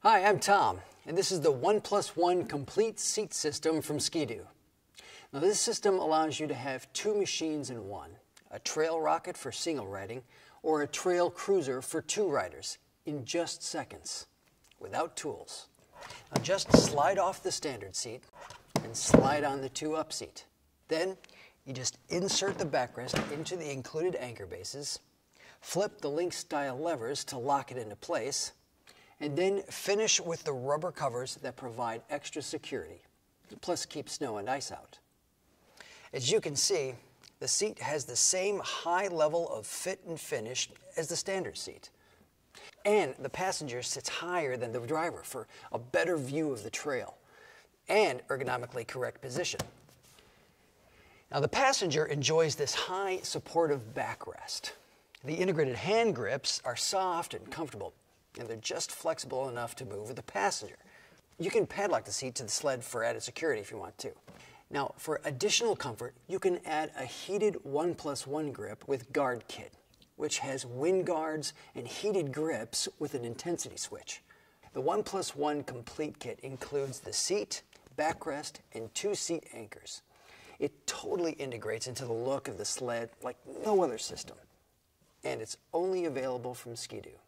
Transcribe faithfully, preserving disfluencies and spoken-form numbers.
Hi, I'm Tom, and this is the one plus one complete seat system from Ski-Doo. Now, this system allows you to have two machines in one, a trail rocket for single riding or a trail cruiser for two riders in just seconds, without tools. Now, just slide off the standard seat and slide on the two-up seat. Then, you just insert the backrest into the included anchor bases, flip the Link-style levers to lock it into place, and then finish with the rubber covers that provide extra security, plus keep snow and ice out. As you can see, the seat has the same high level of fit and finish as the standard seat. And the passenger sits higher than the driver for a better view of the trail and ergonomically correct position. Now, the passenger enjoys this high supportive backrest. The integrated hand grips are soft and comfortable, and they're just flexible enough to move with the passenger. You can padlock the seat to the sled for added security if you want to. Now, for additional comfort, you can add a heated one plus one grip with Guard Kit, which has wind guards and heated grips with an intensity switch. The one plus one complete kit includes the seat, backrest, and two seat anchors. It totally integrates into the look of the sled like no other system. And it's only available from Ski-Doo.